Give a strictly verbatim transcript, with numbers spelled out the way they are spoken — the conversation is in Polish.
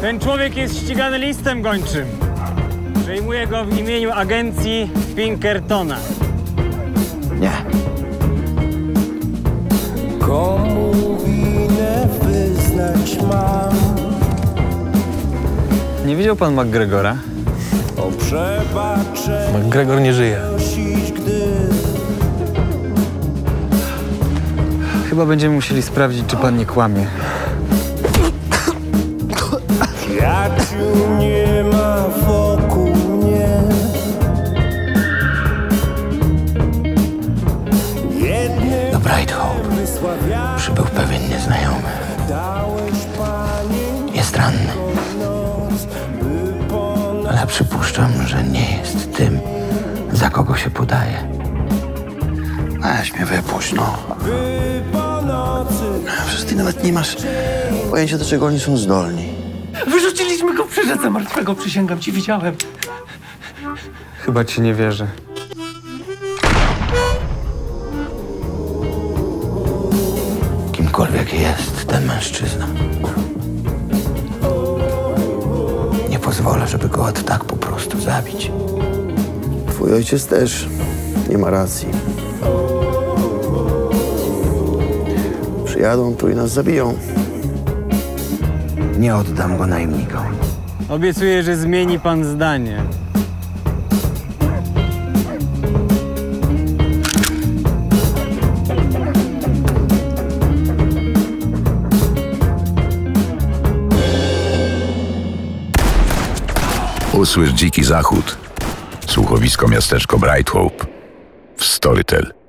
Ten człowiek jest ścigany listem gończym. Przejmuję go w imieniu agencji Pinkertona. Nie. Komu winę wyznać mam? Nie widział pan McGregora? O przebaczenie McGregor nie żyje. prosić, gdy Chyba będziemy musieli sprawdzić, czy pan nie kłamie. przyjaciół nie ma wokół mnie. Jednym Do Brighthope wysławiamy przybył pewien nieznajomy. dałeś, Panie, Jest ranny, noc, by ponad ale przypuszczam, że nie jest tym, za kogo się podaje. Weź mnie wypuść, no. by po nocy. Przecież ty nawet nie masz pojęcia, do czego oni są zdolni. Wyrzuciliśmy go przy rzece martwego, przysięgam ci, widziałem. Chyba ci nie wierzę. Kimkolwiek jest ten mężczyzna. Nie pozwolę, żeby go od tak po prostu zabić. Twój ojciec też nie ma racji. Przyjadą tu i nas zabiją. Nie oddam go najemnikom. Obiecuję, że zmieni pan zdanie. Usłysz Dziki Zachód. Słuchowisko miasteczko Brighthope w Storytel.